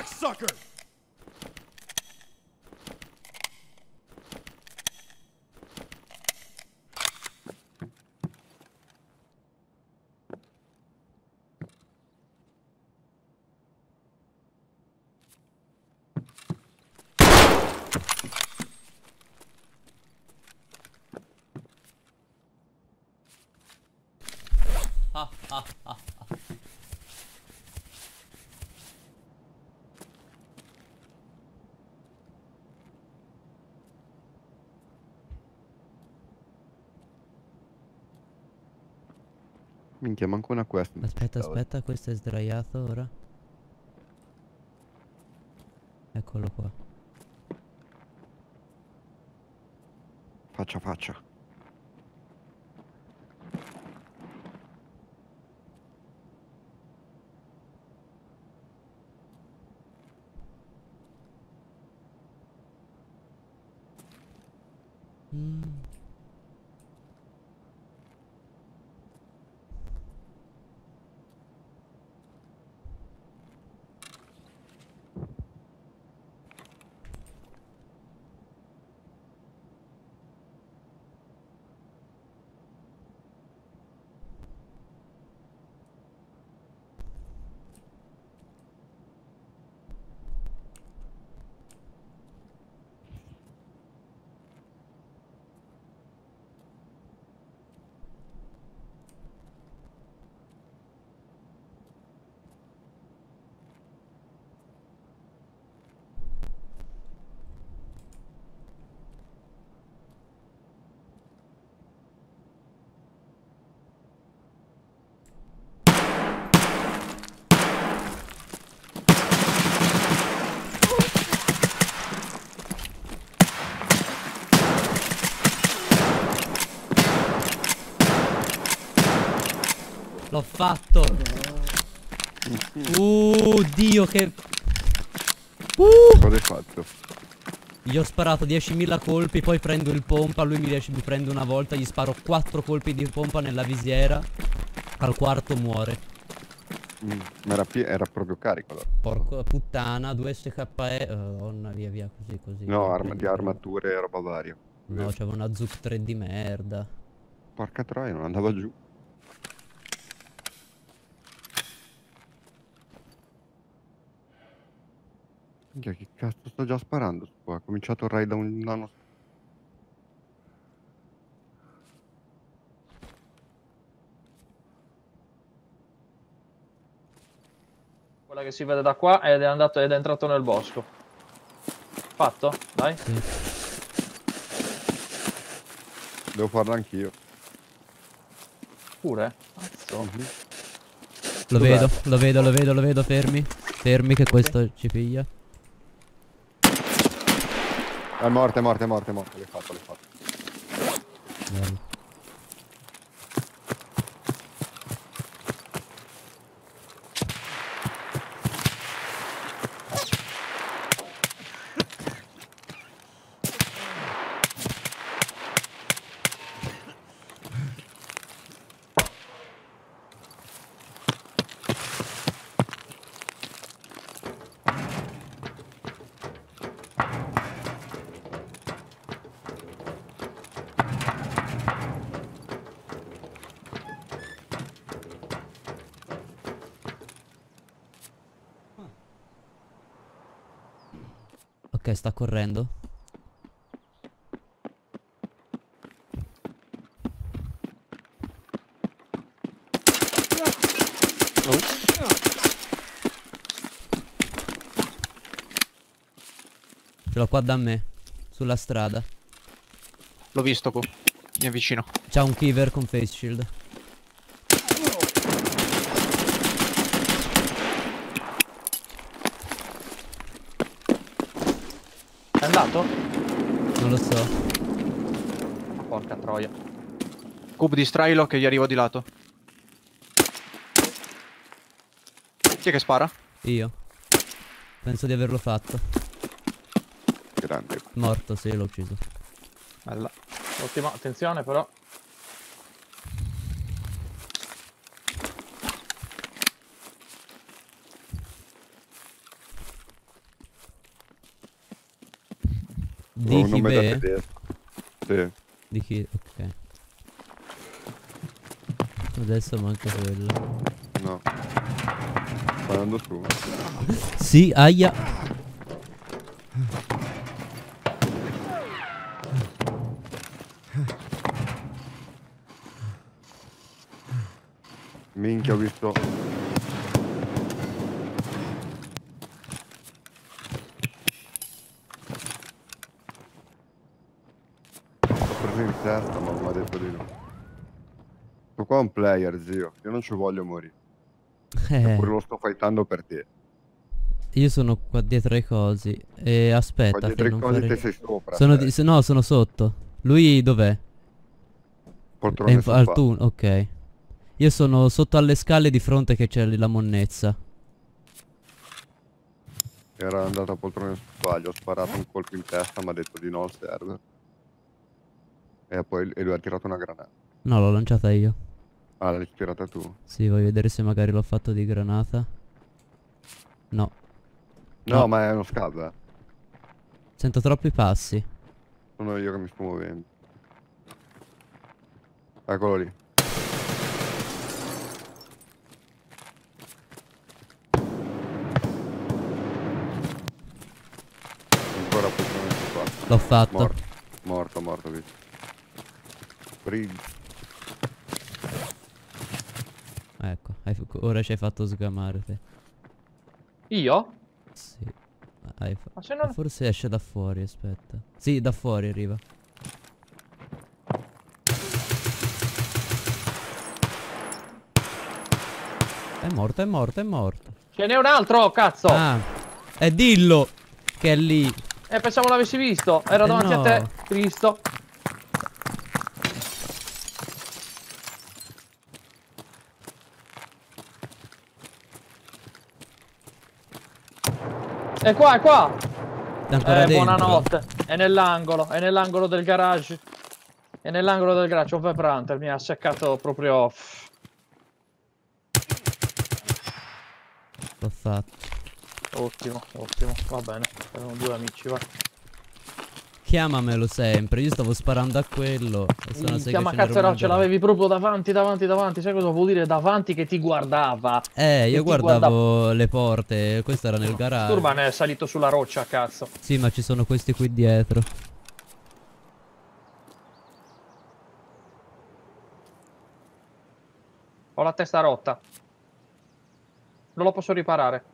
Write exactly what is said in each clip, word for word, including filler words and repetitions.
cocksucker! Ah, ah, ah, ah. Minchia, manco una quest. Aspetta, aspetta, questo è sdraiato ora. Eccolo qua. Faccia, faccia. Mm. L'ho fatto. Uh, Dio che... Uh! Cosa hai fatto? Gli ho sparato diecimila colpi, poi prendo il pompa, lui mi riesce, mi prende una volta, gli sparo quattro colpi di pompa nella visiera. Al quarto muore. Mm, ma era, era proprio carico allora. Porco puttana, due S K E. Madonna, via via così così. No, arma, di armature e roba varia. No, c'avevo una Zuk tre di merda. Porca troia, non andava giù. Minchia, che cazzo sto già sparando su qua? Ha cominciato il raid da un anno. Quella che si vede da qua ed è andato ed è entrato nel bosco. Fatto? Dai. Sì. Devo farlo anch'io. Pure? Cazzo. Mm-hmm. Lo vedo, lo vedo, lo vedo, lo vedo, fermi. Fermi che questo sì. Ci piglia. È morto, è morto, è morto, è morto. L'hai fatto, l'hai fatto. Bello. Ok, sta correndo. Oh. Ce l'ho qua da me, sulla strada. L'ho visto qua, mi avvicino. C'ha un Kiver con face shield. È andato? Non lo so. Oh, porca troia. Cube, distrailo che gli arrivo di lato. Chi è che spara? Io. Penso di averlo fatto. Grande. Morto, sì, l'ho ucciso. Bella. Ottima, attenzione però. Di un chi nome da be? tedesco. Sì. Di chi? Ok. Adesso manca quello. No. Sta andando su. Sì, aia. Minchia, ho visto. L'ho preso in testa, ma mi ha detto di no. Questo qua è un player, zio. Io non ci voglio morire. Eppure Eh, lo sto fightando per te. io sono qua dietro ai cosi. E Qua aspetta dietro che i non cosi te fare... sei sopra. Sono Sei. di... se- No, sono sotto. Lui dov'è? È in... Poltrone al sofà. tu... Ok. Io sono sotto alle scale di fronte che c'è la monnezza. Era andato a poltrone sofà. Gli ho sparato un colpo in testa, mi ha detto di no al server. E poi e lui ha tirato una granata. No, l'ho lanciata io. Ah, l'hai tirata tu? Sì, voglio vedere se magari l'ho fatto di granata. No. No, No. ma è uno scab, eh. Sento troppi passi. Sono io che mi sto muovendo. Eccolo lì. Ancora poltrone sofà. L'ho fatto. Morto. Morto, morto, visto. Brig. Ecco, hai- ora ci hai fatto sgamare te. Io? Sì. Hai fa- Ma se o non... forse esce da fuori, aspetta. Sì, da fuori arriva. È morto, è morto, è morto. Ce n'è un altro, cazzo! Ah, e dillo che è lì. Eh, pensavo l'avessi visto. Era Eh davanti a te, no. Cristo. È qua, è qua. È ancora Eh, dentro. buonanotte. È nell'angolo, è nell'angolo del garage. È nell'angolo del garage. Over Hunter mi ha seccato proprio. L'ho fatto. Ottimo, ottimo. Va bene. Erano due amici, va. Chiamamelo sempre. Io stavo sparando a quello. E sono Minchia, che ma ce n'era cazzo uno era, nel ce garage. l'avevi proprio davanti, davanti, davanti. Sai cosa vuol dire davanti che ti guardava? Eh, Che io ti guarda- guardavo le porte. Questo era nel garage. Turban è salito sulla roccia, cazzo. Sì, ma ci sono questi qui dietro. Ho la testa rotta. Non lo posso riparare.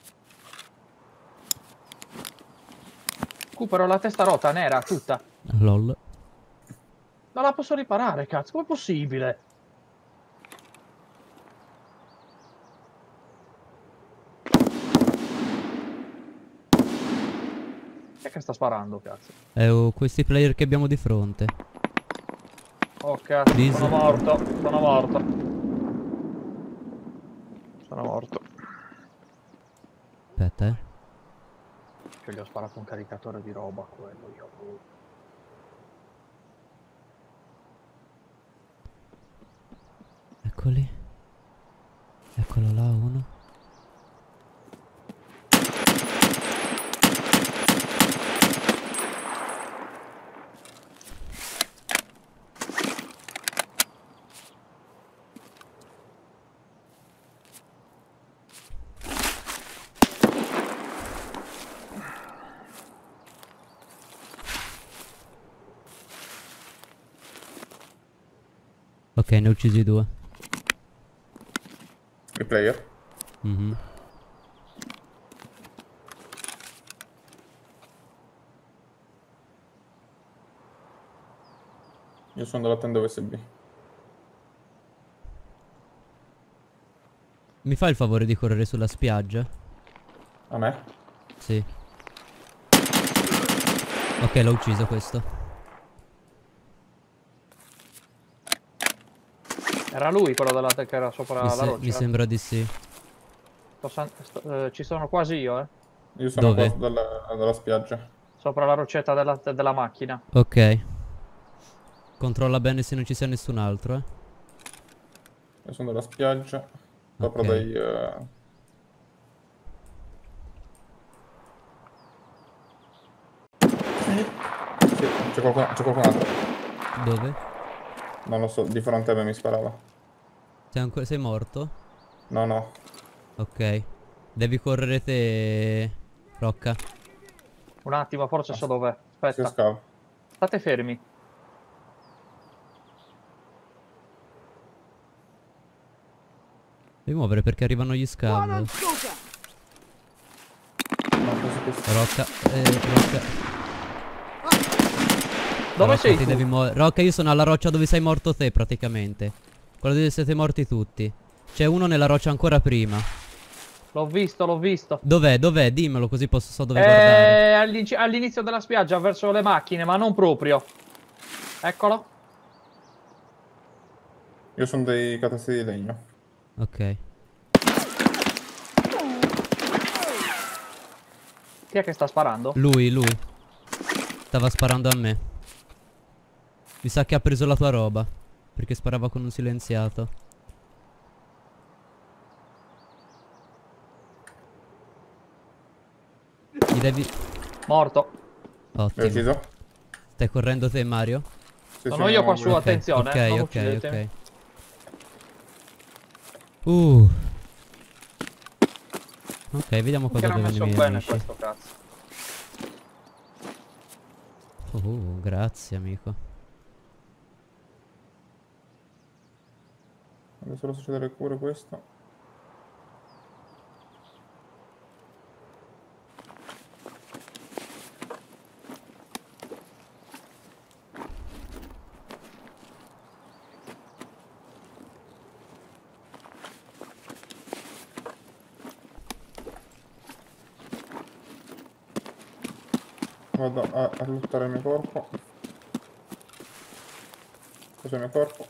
Cooper, ho la testa rotta, nera, tutta. Lol. Non la posso riparare, cazzo. Com'è possibile? Chi è che sta sparando, cazzo? Eh, oh, questi player che abbiamo di fronte. Oh, cazzo. Please. Sono morto. Sono morto. Sono morto. Aspetta, eh. Che gli ho sparato un caricatore di roba a quello, io. Eccoli. Eccolo là uno. Ok, ne ho uccisi due. Il player? Mhm. Io sono dalla tenda U S B. Mi fai il favore di correre sulla spiaggia? A me? Sì. Ok, l'ho ucciso questo. Era lui quello della che era sopra Mi, la se- roccia. mi sembra di sì. Sto san- sto- eh, ci sono quasi io, eh. Io sono Dove? qua dalla, dalla spiaggia. Sopra la roccetta della, della macchina. Ok. Controlla bene se non ci sia nessun altro, eh. Io sono dalla spiaggia. Sopra Ok. dai... eh, C'è qualcun, c'è qualcun altro. Dove? Non lo so, di fronte a me mi sparava. Sei, ancora... sei morto? No, no. Ok. Devi correre te, Rocca. Un attimo, forse so dov'è. Si Aspetta, scava. state fermi. Devi muovere perché arrivano gli scav. No, questo, questo. Rocca, eh, Rocca. Dove Rocca, sei ti tu? devi muovere. Rocca, io sono alla roccia dove sei morto te praticamente. Quello dove siete morti tutti. C'è uno nella roccia ancora prima. L'ho visto, l'ho visto. Dov'è? Dov'è? Dimmelo così posso so dove guardare. Eh, all'iniz- all'inizio della spiaggia, verso le macchine, ma non proprio. Eccolo. Io sono dei catasti di legno. Ok. Chi è che sta sparando? Lui, lui. Stava sparando a me. Mi sa che ha preso la tua roba. Perché sparava con un silenziato. Mi devi... Morto. L'hai Ottimo. ucciso? Stai correndo te, Mario? Sì, Sono sì, io no, qua su, no, attenzione. Ok, eh, non ok, uccidetemi. ok. Uh. Ok, vediamo Che cosa l'ha devono i messo miei bene amici. questo cazzo. Uh, grazie amico. Deve solo succedere pure questo. Vado a, a lottare il mio corpo. Questo è il mio corpo.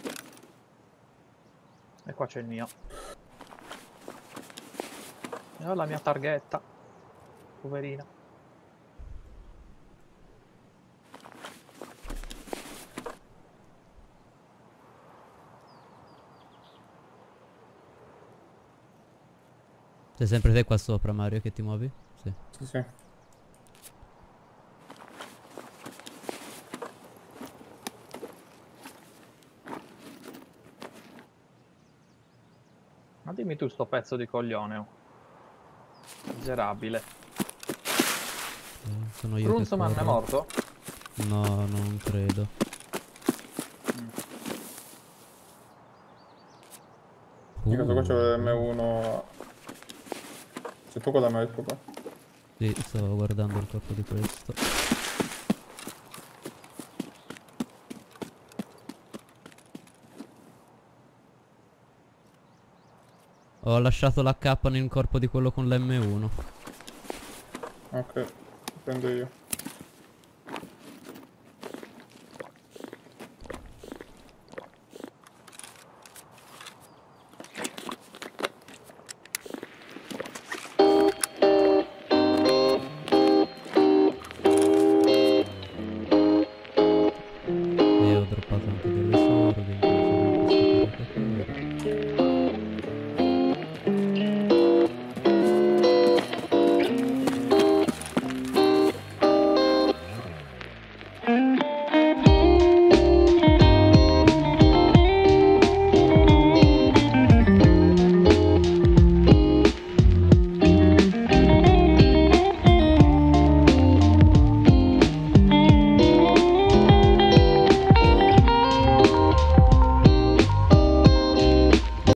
E qua c'è il mio. E ho la mia targhetta. Poverina. Sei sempre te qua sopra, Mario, che ti muovi? Sì. Sì, sì. Ma dimmi tu sto pezzo di coglione. Oh. Miserabile. Eh, sono io che Grunzman è corro. morto? No, non credo. In caso qua c'è Uh, l'emme uno. C'è tu con la me qua. Sì, sto guardando il corpo di questo. Ho lasciato l'H nel corpo di quello con l'emme uno. Ok, prendo io.